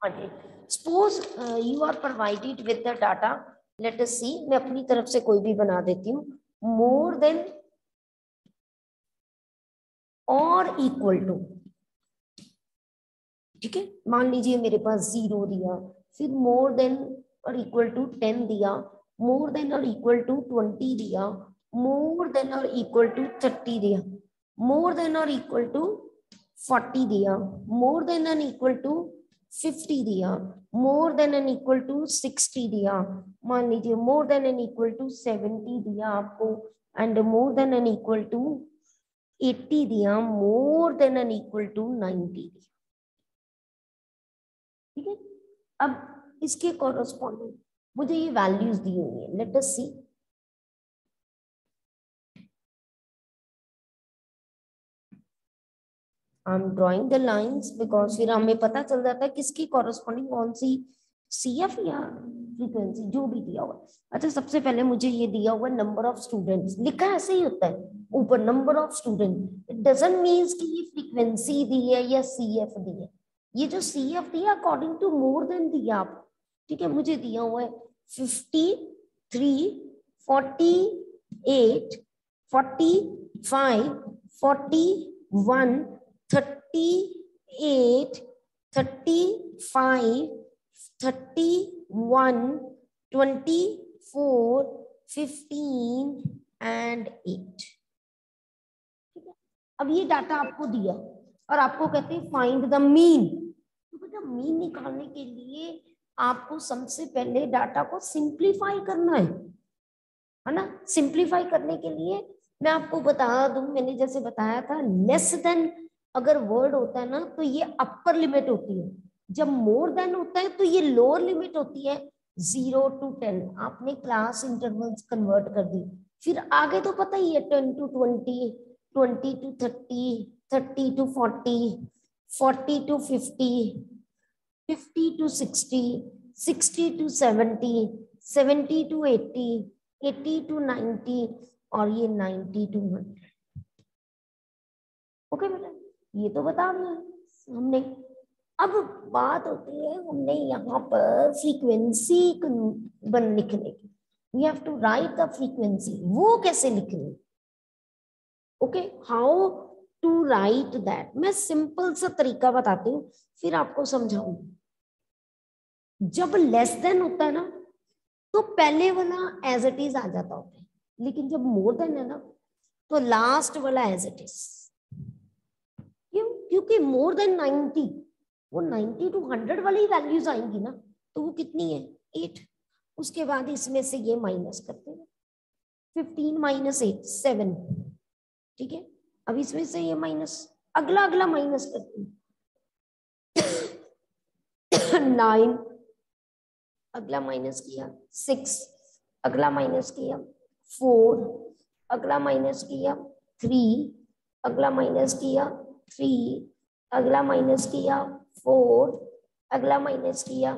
हाँ जी, suppose you are provided with the data, let us see, मैं अपनी तरफ से कोई भी बना देती हूँ, more than or equal to, ठीक है, मान लीजिए मेरे पास 0 दिया, फिर more than or equal to 10 दिया, more than or equal to 20 दिया, more than or equal to 30 दिया, more than or equal to 40 दिया, more than and equal to 50 दिया, more than and equal to 60 दिया, मान लीजिए more than and equal to 70 दिया आपको, and more than and equal to 80 दिया, more than and equal to 90 दिया, ठीक है। अब इसके कॉरस्पॉन्डिंग मुझे ये वैल्यूज दी हुई है, let us see, I am drawing the lines because फिर हमें पता चल जाता है किसकी कॉरस्पॉन्डिंग कौन सी सीएफ या फ्रीक्वेंसी जो भी दिया हुआ। अच्छा, सबसे पहले मुझे ये दिया हुआ नंबर ऑफ स्टूडेंट्स, लिखा ऐसे ही होता है ऊपर number of student, it doesn't means कि ये फ्रीक्वेंसी दी है या सीएफ दी है, ये जो सीएफ दिया अकॉर्डिंग टू मोर देन दिया आप, ठीक है। मुझे दिया हुआ है 53, 48, 45, 41, 38, 35, 31, 24, 15 एंड 8, ठीक है। अब ये डाटा आपको दिया और आपको कहते हैं फाइंड द मीन, तो बेटा मीन निकालने के लिए आपको सबसे पहले डाटा को सिंप्लीफाई करना है ना। सिंप्लीफाई करने के लिए मैं आपको बता दूं, मैंने जैसे बताया था, लेस देन अगर वर्ड होता है ना तो ये अपर लिमिट होती है, जब मोर देन होता है तो ये लोअर लिमिट होती है 0 to 10, आपने क्लास इंटरवल्स कन्वर्ट कर दी, फिर आगे तो पता ही है 10 to 20, 20 to 30, 30 to 40, 40 to 50, 50 to 60, 60 to 70, 70 to 80, 80 to 90 और ये 90 to 100। ओके बेटा, ये तो बता दिया हमने। अब बात होती है हमने यहाँ पर फ्रीक्वेंसी बन लिखने की, we have to write the frequency, वो कैसे लिखनी, okay, how to write that, मैं सिंपल सा तरीका बताती हूँ फिर आपको समझाऊंगी। जब लेस देन होता है ना तो पहले वाला एज इट इज आ जाता होता है, लेकिन जब मोर देन है ना तो लास्ट वाला एज इट इज, क्यों, क्योंकि मोर देन 90, वो 90 to 100 वाली वैल्यूज आएंगी ना, तो वो कितनी है 8, उसके बाद इसमें से ये माइनस करते हैं, 15 minus 8 7, ठीक है। अब इसमें से ये माइनस, अगला अगला माइनस करते हैं 9, अगला माइनस किया 6, अगला माइनस किया 4, अगला माइनस किया 3, अगला माइनस किया 3, अगला माइनस किया 4, अगला माइनस किया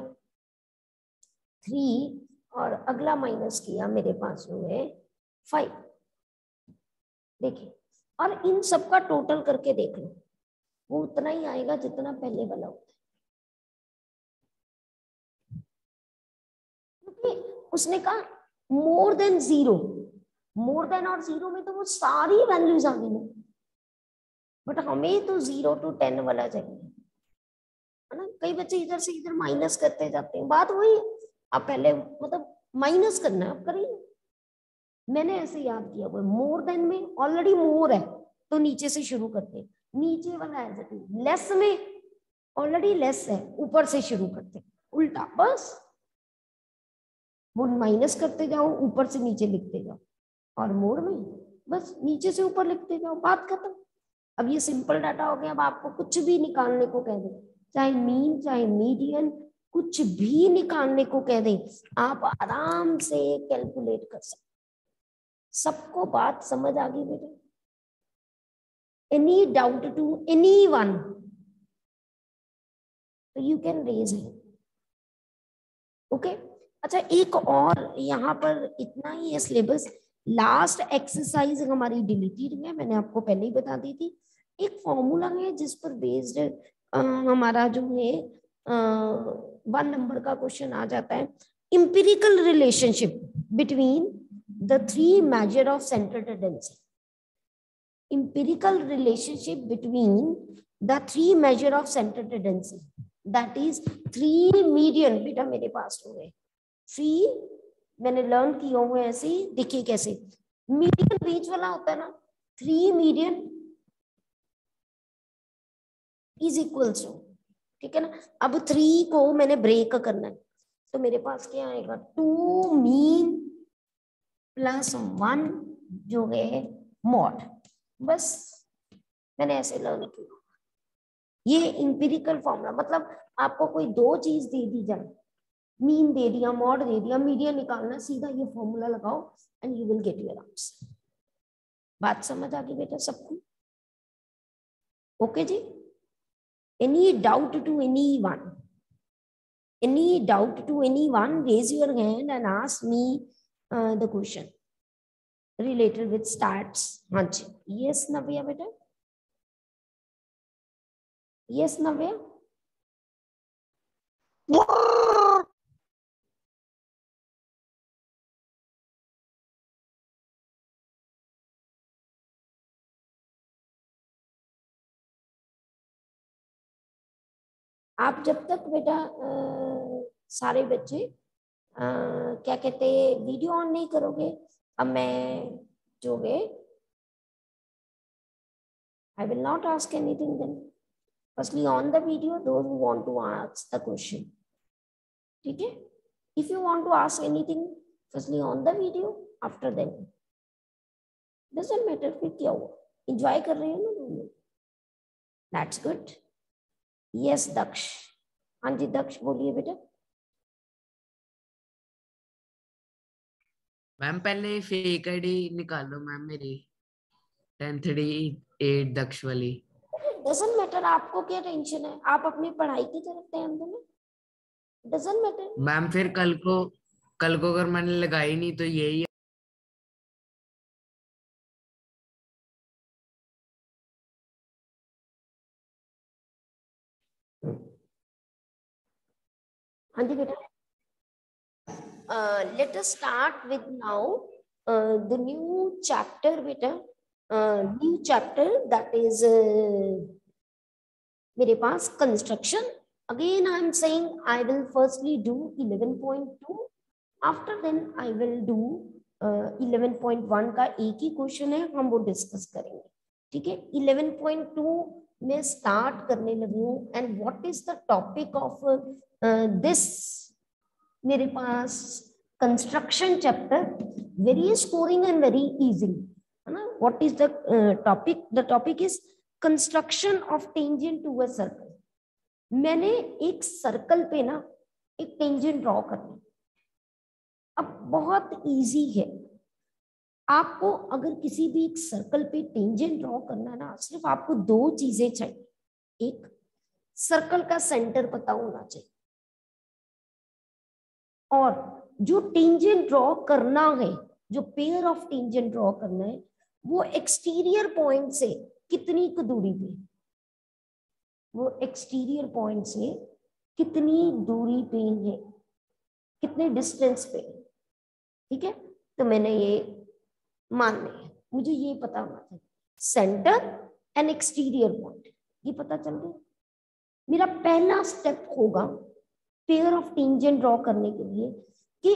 3 और अगला माइनस किया मेरे पास हुए 5। देखिए, और इन सब का टोटल करके देख लो, वो उतना ही आएगा जितना पहले वाला होता है, क्योंकि उसने कहा मोर देन 0, मोर देन और 0 में तो वो सारी वैल्यूज आ गई ना, बट हमें तो 0 to 10 वाला चाहिए, है ना। कई बच्चे इधर से इधर माइनस करते जाते हैं, बात वही, आप पहले मतलब माइनस करना है, आप करिए। मैंने ऐसे याद किया हुआ, मोर देन में ऑलरेडी मोर है तो नीचे से शुरू करते हैं, नीचे वाला एज इट इज, लेस में ऑलरेडी लेस है ऊपर से शुरू करते हैं, उल्टा, बस वो माइनस करते जाओ ऊपर से नीचे लिखते जाओ, और मोर में बस नीचे से ऊपर लिखते जाओ, बात खत्म। अब ये सिंपल डाटा हो गया, अब आपको कुछ भी निकालने को कह दे, चाहे मीन चाहे मीडियन, कुछ भी निकालने को कह दे, आप आराम से कैलकुलेट कर सकते। सबको बात समझ आ गई बेटा? एनी डाउट टू एनीवन, तो यू कैन रेज है, ओके। अच्छा, एक और यहाँ पर इतना ही है सिलेबस, लास्ट एक्सरसाइज हमारी डिलीटेड है, मैंने आपको पहले ही बता दी थी। एक फॉर्मूला है जिस पर बेस्ड हमारा जो है 1 नंबर का क्वेश्चन आ जाता है, empirical relationship between the 3 measure of centre tendency. empirical relationship between the 3 measure of center tendency, that is 3 median। बेटा मेरे पास हो गए 3, मैंने लर्न किए हुए ऐसे ही। देखिए कैसे मीडियन बीच वाला होता है ना, 3 मीडियन इज इक्वल्स टू, ठीक है ना। अब 3 को मैंने ब्रेक करना है तो मेरे पास क्या आएगा, 2 मीन प्लस 1 जो है मॉड। बस मैंने ऐसे लर्न किया। ये इंपिरिकल फॉर्मूला, मतलब आपको कोई 2 चीज दे दी जाए, मीन दे दिया, मॉड दे दिया, मीडियन निकालना, सीधा ये फॉर्मूला लगाओ and you will get your answer. बात समझ आ गई बेटा सबको? ओके जी। Any doubt to anyone? Any doubt to anyone? Raise your hand and ask me the question related with stats। हाँ जी, yes नव्या बेटा, yes नव्या। आप जब तक बेटा सारे बच्चे क्या कहते हैं वीडियो ऑन नहीं करोगे, अब मैं जो है I will not ask anything then. Firstly on the video those who want to ask the question, ठीक है। If you want to ask anything firstly on the video, after then doesn't matter फिर क्या हुआ, enjoy कर रहे हो ना तुम लोग, that's good। yes दक्ष। हाँ जी दक्ष बोलिए बेटा। मैम पहले फेक आईडी निकालो मैम मेरी 1038 दक्ष वाली। डजंट मैटर, आपको क्या टेंशन है, आप अपनी पढ़ाई की तरफ ध्यान दो ना, डजंट मैटर। मैम फिर कल को अगर मैंने लगाई नहीं तो यही। हाँ जी बेटा। let us start with now the new chapter beta, new chapter that is मेरे पास construction। Again I am saying I will firstly do 11.2, after then I will do 11.1 का एक ही क्वेश्चन है, हम वो डिस्कस करेंगे, ठीक है। 11.2 में स्टार्ट करने लगी हूँ and what is the topic of this, मेरे पास construction chapter, very scoring and very easy है ना। What is the topic? The topic is construction of tangent to a circle. मैंने एक सर्कल पे ना एक टेंजेंट ड्रॉ करनी। अब बहुत इजी है, आपको अगर किसी भी एक सर्कल पे टेंजेंट ड्रॉ करना ना, सिर्फ आपको 2 चीजें चाहिए। एक, सर्कल का सेंटर पता होना चाहिए, और जो टेंजेंट ड्रॉ करना है, जो पेयर ऑफ टेंजेंट ड्रॉ करना है, वो एक्सटीरियर पॉइंट से कितनी दूरी पे, वो एक्सटीरियर पॉइंट से कितनी दूरी पे है, कितने डिस्टेंस पे, ठीक है। तो मैंने ये मान लिया, मुझे ये पता होना चाहिए सेंटर एंड एक्सटीरियर पॉइंट, ये पता चल गया। मेरा पहला स्टेप होगा पेयर ऑफ टेंजेंट ड्रॉ करने के लिए कि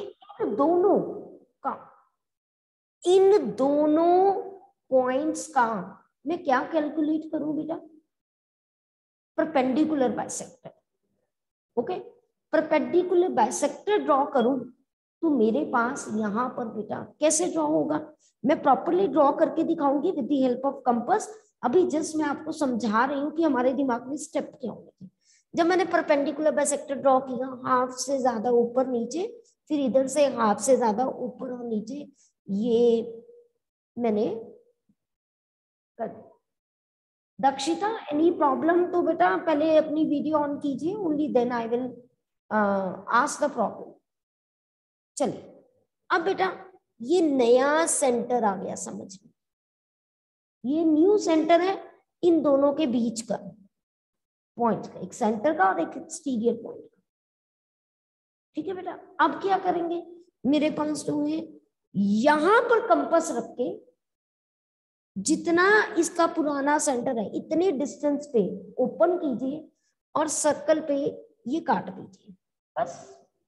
इन दोनों पॉइंट्स का मैं क्या कैलकुलेट करूं बेटा, perpendicular bisector. Okay, perpendicular bisector draw करूं तो मेरे पास यहाँ पर बेटा कैसे ड्रॉ होगा, मैं प्रॉपर्ली ड्रॉ करके दिखाऊंगी with the help of compass. अभी जस्ट मैं आपको समझा रही हूँ कि हमारे दिमाग में स्टेप क्या होंगे। जब मैंने परपेंडिकुलर बाइसेक्टर ड्रॉ किया, हाफ से ज्यादा ऊपर नीचे, फिर इधर से हाफ से ज्यादा ऊपर और नीचे, ये मैंने कर। Dakshita any problem? तो बेटा पहले अपनी वीडियो ऑन कीजिए, only then I will ask the problem. चलिए अब बेटा ये नया सेंटर आ गया समझ में, ये न्यू सेंटर है इन दोनों के बीच का। पॉइंट का, एक सेंटर का और एक एक्सटीरियर पॉइंट का। ठीक है बेटा, अब क्या करेंगे, मेरे पास जो है यहां पर कंपास रख के जितना इसका पुराना सेंटर है इतने डिस्टेंस पे ओपन कीजिए और सर्कल पे ये काट दीजिए, बस।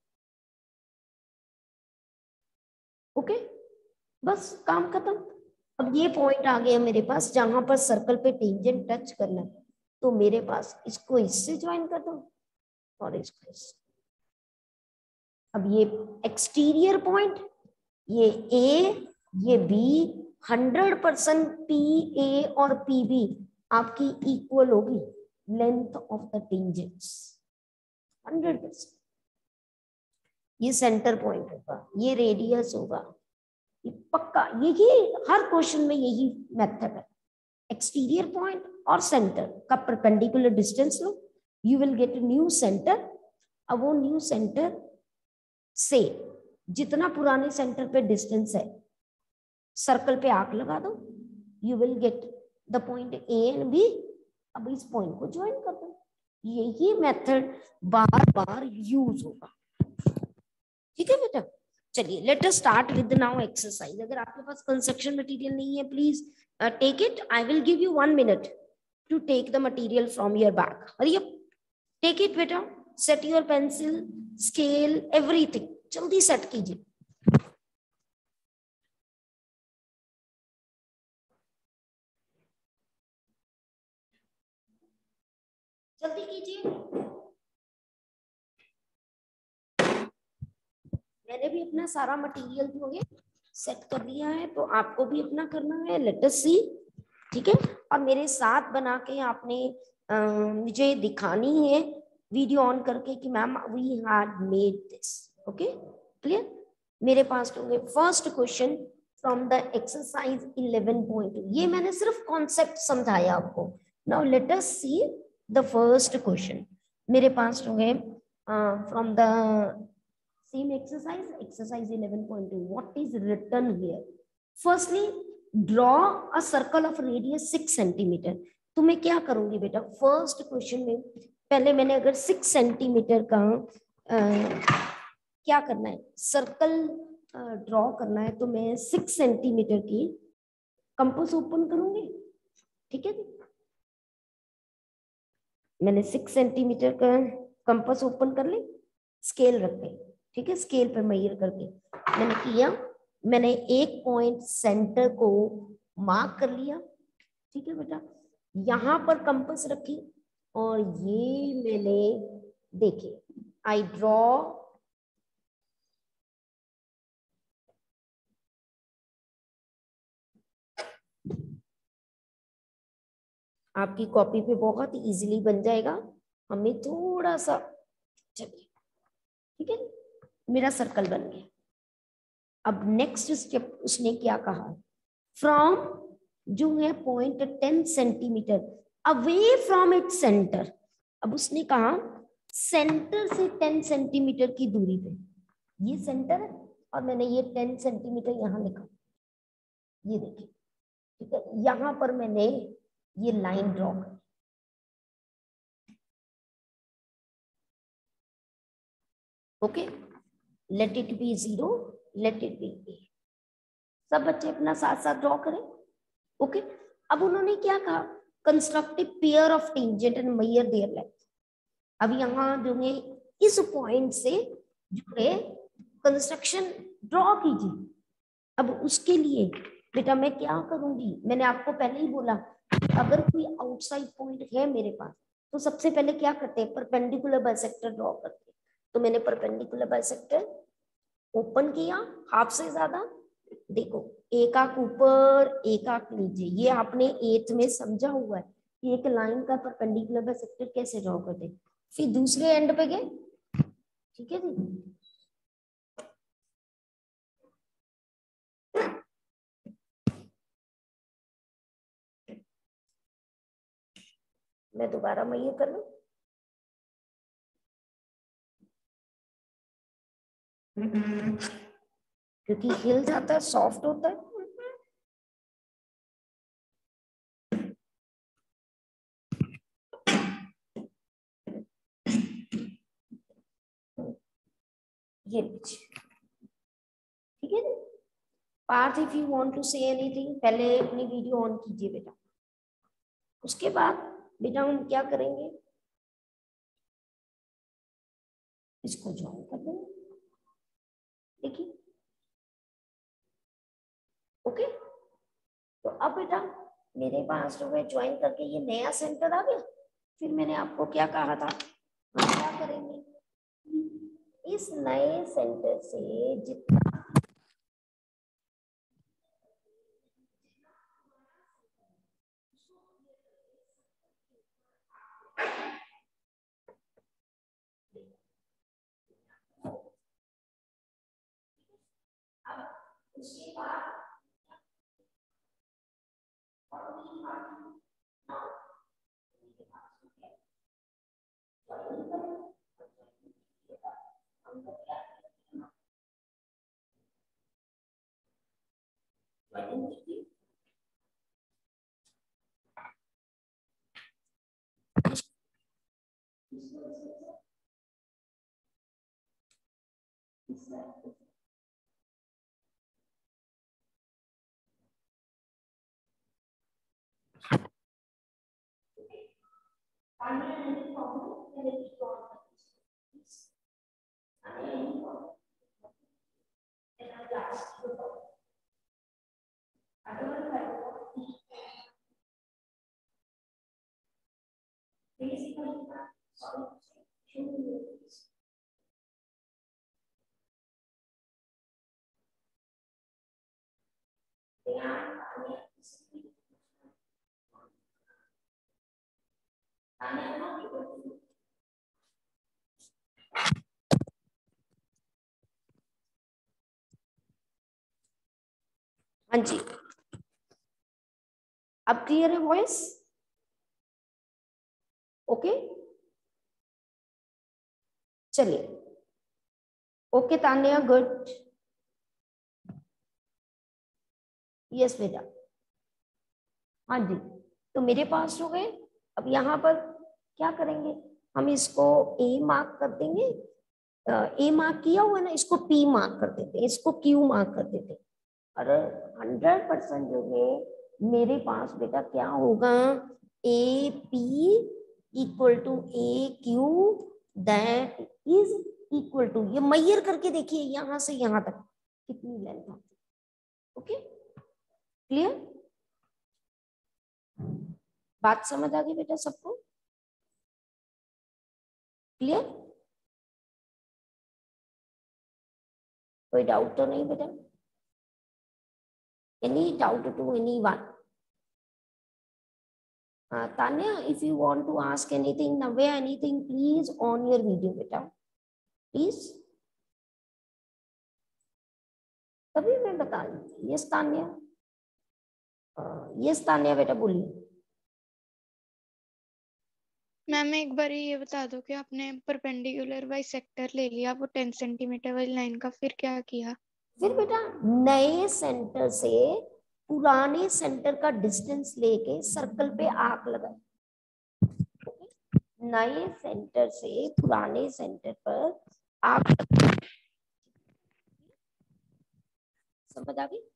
ओके, बस काम खत्म। अब ये पॉइंट आ गया मेरे पास जहां पर सर्कल पे टेंजेंट टच करना है, तो मेरे पास इसको इससे ज्वाइन कर दो और इसको इससे। अब ये एक्सटीरियर पॉइंट, ये ए, ये बी, 100% पी ए और पी बी आपकी इक्वल होगी लेंथ ऑफ द टेंजेंट्स, 100%। ये सेंटर पॉइंट होगा, ये रेडियस होगा, ये पक्का, यही हर क्वेश्चन में यही मेथड है। एक्सटीरियर पॉइंट और सेंटर का परपेंडिकुलर डिस्टेंस लो, you will get a new centre. अब वो न्यू सेंटर से जितना पुराने सेंटर पे डिस्टेंस है सर्कल पे आर्क लगा दो, you will get the point A and B. अब इस पॉइंट को ज्वाइन कर दो, यही मेथड बार बार यूज होगा। ठीक है बेटा, चलिए let us start with now exercise. अगर आपके पास कंस्ट्रक्शन मटेरियल नहीं है please take it, I will give you 1 minute to take the material from your bag. Hurry up, take it बेटा, set your pencil, scale, everything, जल्दी set कीजिए। जल्दी कीजिए, मैंने भी अपना सारा मटेरियल जो है सेट कर दिया है, तो आपको भी अपना करना है। लेट अस सी, ठीक है। और मेरे साथ बना के आपने मुझे दिखानी है वीडियो ऑन करके कि ma'am we had made this. Okay, clear. मेरे पास होंगे first question from the exercise 11.2। ये मैंने सिर्फ कॉन्सेप्ट समझाया आपको। Now let us see the first question. मेरे पास होंगे from the same exercise 11.2. What is written here? Firstly, draw a circle of radius 6 centimeter. तो मैं क्या करूंगी बेटा, फर्स्ट क्वेश्चन में पहले मैंने अगर 6 सेंटीमीटर का क्या करना है, सर्कल ड्रॉ करना है, तो मैं 6 सेंटीमीटर की कंपास ओपन करूंगी। ठीक है, मैंने 6 सेंटीमीटर का कंपास ओपन कर ली, स्केल रख के, ठीक है, स्केल पर मेजर करके मैंने किया, मैंने एक पॉइंट सेंटर को मार्क कर लिया। ठीक है बेटा, यहां पर कंपास रखी और ये मैंने देखे, आई ड्रॉ आपकी कॉपी पे बहुत इजीली बन जाएगा, हमें थोड़ा सा, चलिए ठीक है, मेरा सर्कल बन गया। अब नेक्स्ट स्टेप उसने क्या कहा, फ्रॉम जो है point 10 centimetre away from it centre. अब उसने कहा सेंटर से 10 सेंटीमीटर की दूरी पे, ये सेंटर है और मैंने ये 10 सेंटीमीटर यहां लिखा, ये देखिए, ठीक है, यहां पर मैंने ये लाइन ड्रॉ कर, okay, let it be 0, let it be A. सब बच्चे अपना साथ साथ ड्रॉ करें। ओके, अब उन्होंने क्या कहा, construct a pair of tangent and measure their length. अब यहाँ जो है इस पॉइंट से जो है कंस्ट्रक्शन ड्रॉ कीजिए। अब उसके लिए बेटा मैं क्या करूंगी, मैंने आपको पहले ही बोला अगर कोई आउटसाइड पॉइंट है मेरे पास तो सबसे पहले क्या करते हैं, परपेंडिकुलर बाइसेक्टर ड्रॉ करते हैं। तो मैंने परपेंडिकुलर बाइसेक्टर ओपन किया, हाफ से ज्यादा, देखो एक आंख ऊपर एक आंख नीचे, ये आपने 8th में समझा हुआ है कि एक लाइन का परपेंडिकुलर बाइसेक्टर कैसे ड्रॉ करते। फिर दूसरे एंड पे गए, ठीक है जी, मैं दोबारा मैं ये कर लूं, क्योंकि हिल जाता है, सॉफ्ट होता है। ये लीजिए, ठीक है। Parth, if you want to say anything, पहले अपनी वीडियो ऑन कीजिए बेटा। उसके बाद बेटा हम क्या करेंगे, इसको ज्वाइन कर देंगे, देखिए। ओके, तो अब बेटा मेरे पास जो है ज्वाइन करके ये नया सेंटर आ गया। फिर मैंने आपको क्या कहा था, हम क्या करेंगे, इस नए सेंटर से जितना उसके बाद हाँ जी, अब क्लियर है वॉइस? ओके, चलिए। Okay Tanya, good. यस बेटा, हाँ जी। तो मेरे पास हो गए। अब यहाँ पर क्या करेंगे, हम इसको ए मार्क कर देंगे। ए मार्क किया हुआ ना, इसको पी मार्क कर देते हैं, इसको क्यू मार्क कर देते हैं। और 100% जो है मेरे पास बेटा क्या होगा, A P equal to A Q, that is equal to, ये मैयर करके देखिए यहां से यहां तक कितनी लेंथ आती है। Okay, clear? बात समझ आ गई बेटा सबको? क्लियर? कोई डाउट तो नहीं बेटा? Any doubt to anyone? Tanya, if you want to ask anything, Navya, anything, please on your video बेटा, please. तभी मैं बता रही हूँ। यस तान्या, यस तान्या बेटा बोलिए। मैम एक बार ये बता दो कि आपने परपेंडिकुलर बाइसेक्टर ले लिया वो 10 सेंटीमीटर वाली लाइन का, फिर क्या किया? फिर बेटा नए सेंटर से पुराने सेंटर का डिस्टेंस लेके सर्कल पे आर्क लगाए। नए सेंटर से पुराने सेंटर पर आर्क, समझ आ गई?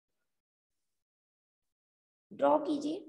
ड्रॉ कीजिए।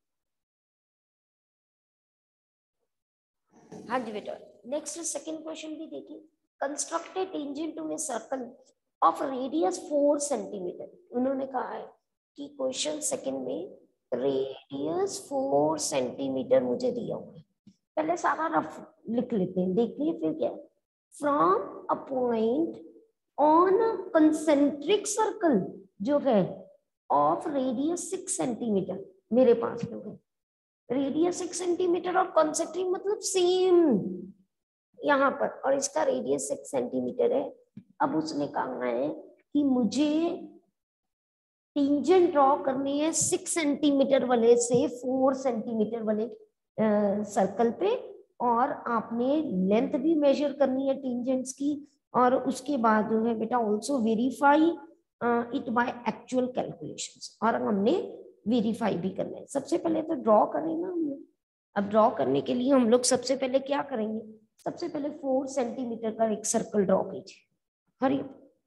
हाँ जी बेटा, नेक्स्ट सेकंड क्वेश्चन भी देखिए। Construct a tangent to a circle of radius 4 centimetre. उन्होंने कहा है कि क्वेश्चन सेकंड में रेडियस 4 सेंटीमीटर मुझे दिया हुआ है। पहले सारा रफ लिख लेते हैं, देखिए फिर क्या है। From a point on concentric circle जो है ऑफ रेडियस 6 सेंटीमीटर, मेरे पास जो है रेडियस 6 सेंटीमीटर और कॉन्सेंट्रिक मतलब सेम यहाँ पर, और इसका रेडियस 6 सेंटीमीटर है। अब उसने कहा है कि मुझे टेंजेंट ड्रॉ करनी है 6 सेंटीमीटर वाले से 4 सेंटीमीटर वाले सर्कल पे, और आपने लेंथ भी मेजर करनी है टेंजेंट्स की, और उसके बाद जो है बेटा also verify it by actual calculations, और हमने वेरीफाई भी करना है। सबसे पहले तो ड्रॉ करें ना हम लोग। अब ड्रॉ करने के लिए हम लोग सबसे पहले क्या करेंगे, सबसे पहले 4 सेंटीमीटर का एक सर्कल ड्रॉ कीजिए। हरी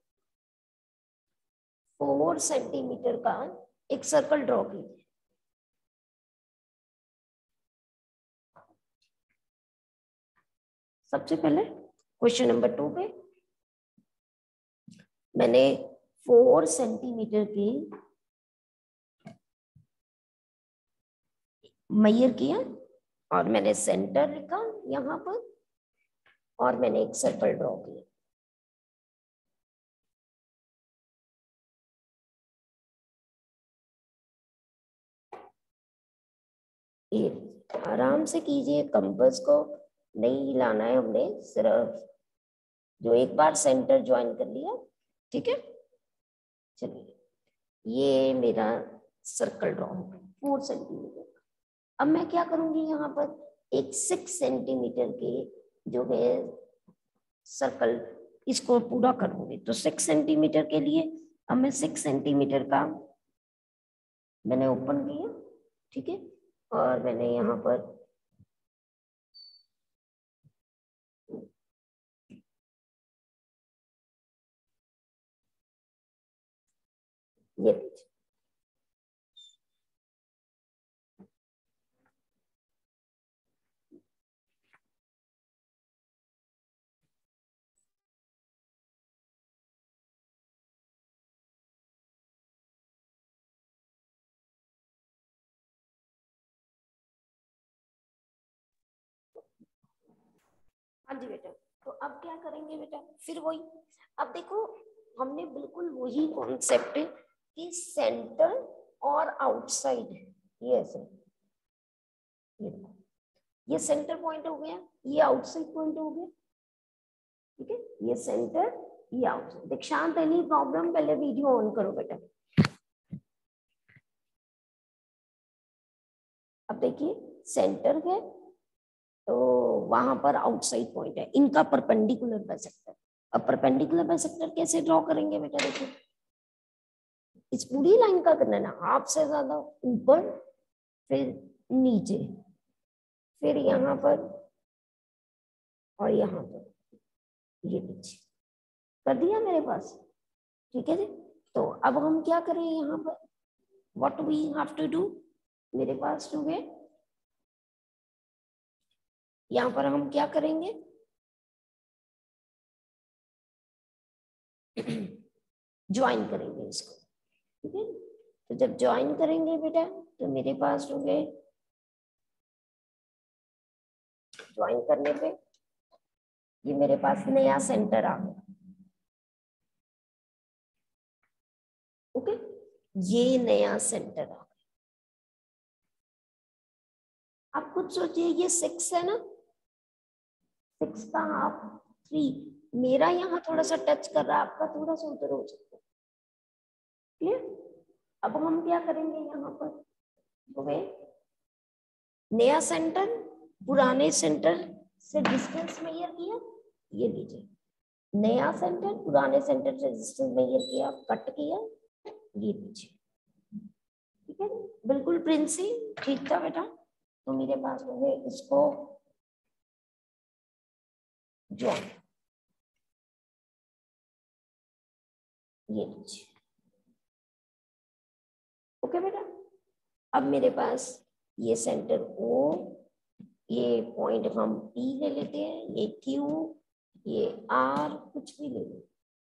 4 सेंटीमीटर का एक सर्कल ड्रॉ कीजिए। सबसे पहले क्वेश्चन नंबर 2 पे मैंने 4 सेंटीमीटर की मेजर किया और मैंने सेंटर लिखा यहाँ पर और मैंने एक सर्कल ड्रॉ किया। ये आराम से कीजिए, कंपास को नहीं हिलाना है हमने, सिर्फ जो एक बार सेंटर ज्वाइन कर लिया, ठीक है। चलिए ये मेरा सर्कल ड्रॉ हो गया 4 सेंटीमीटर। अब मैं क्या करूंगी, यहाँ पर एक 6 सेंटीमीटर के जो है सर्कल इसको पूरा करूंगी। तो 6 सेंटीमीटर के लिए अब मैं 6 सेंटीमीटर का मैंने ओपन किया, ठीक है, और मैंने यहाँ पर ये हाँ जी बेटा। तो अब क्या करेंगे बेटा, फिर वही, अब देखो हमने बिल्कुल वही कॉन्सेप्ट कि सेंटर और आउटसाइड, ये ऐसे, ये देखो ये सेंटर पॉइंट हो गया, ये आउटसाइड पॉइंट हो गया, ठीक है। ये सेंटर, ये आउटसाइड। दीक्षांत एनी प्रॉब्लम, पहले वीडियो ऑन करो बेटा। अब देखिए सेंटर है तो वहां पर आउटसाइड पॉइंट है, इनका परपेंडिकुलर बाइसेक्टर। अब परपेंडिकुलर बाइसेक्टर कैसे ड्रॉ करेंगे बेटा, देखिए इस पूरी लाइन का करना है ना, हाफ से ज्यादा ऊपर, फिर नीचे, फिर यहाँ पर और यहाँ पर, ये नीचे कर दिया मेरे पास, ठीक है जी। तो अब हम क्या करें यहाँ पर, what we have to do, मेरे पास जो है यहाँ पर हम क्या करेंगे, ज्वाइन करेंगे इसको, ठीक है। तो जब ज्वाइन करेंगे बेटा तो मेरे पास जो है ज्वाइन करने पे ये मेरे पास नया सेंटर आ गया, ओके, ये नया सेंटर आ गया। आप खुद सोचिए, ये 6 है ना, 6 का हाफ 3, मेरा यहाँ थोड़ा सा टच कर रहा है, आपका थोड़ा सा उधर हो सकता है, क्लियर। अब हम क्या करेंगे, यहाँ पर जो है नया सेंटर पुराने सेंटर से डिस्टेंस मेजर किया, ये लीजिए नया सेंटर पुराने सेंटर से डिस्टेंस मेजर किया, कट किया, ये लीजिए, ठीक है, बिल्कुल प्रिंसी ठीक था बेटा। तो मेरे पास जो है इसको ज्वाइन, ये लीजिए, ओके बेटा। अब मेरे पास ये सेंटर O, ये पॉइंट हम P ले लेते हैं, ये Q, ये R, कुछ भी ले लो,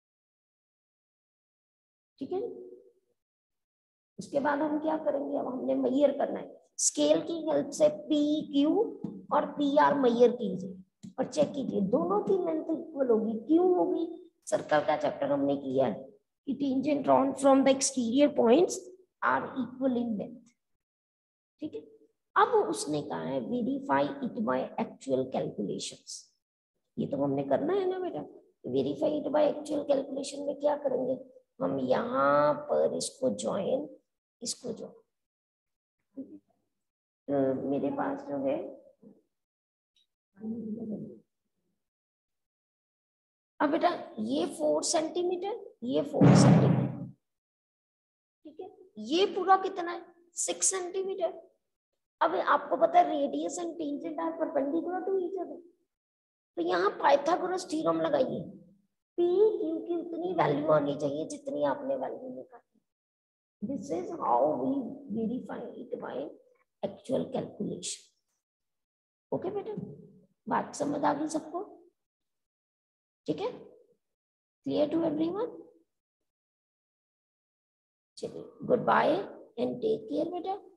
ठीक है। उसके बाद हम क्या करेंगे, अब हमने मेजर करना है, स्केल की हेल्प से PQ और PR मेजर कीजिए और चेक कीजिए दोनों की लेंथ इक्वल होगी। क्यों होगी, सर्कल का चैप्टर हमने किया है कि tangent drawn from the exterior points are equal in length, ठीक है। अब उसने कहा है verify it by actual calculations, ये तो हमने करना है ना बेटा। Verify it by actual calculation में क्या करेंगे, हम यहाँ पर इसको ज्वाइन, इसको ज्वाइन, तो मेरे पास जो है अब बेटा ये 4 सेंटीमीटर, ये 4 सेंटीमीटर, ठीक है। ये पूरा कितना है 6 सेंटीमीटर। अब आपको पता है radius and tangent are perpendicular to each other, तो यहाँ पाइथागोरस थ्योरम लगाइए, पी क्यू की उतनी वैल्यू आनी चाहिए जितनी आपने वैल्यू निकाली। This is how we verify it by actual calculation. Okay बेटा, बात समझ आ गई सबको? ठीक है, क्लियर टू एवरीवन? चलिए, goodbye and take care बेटा।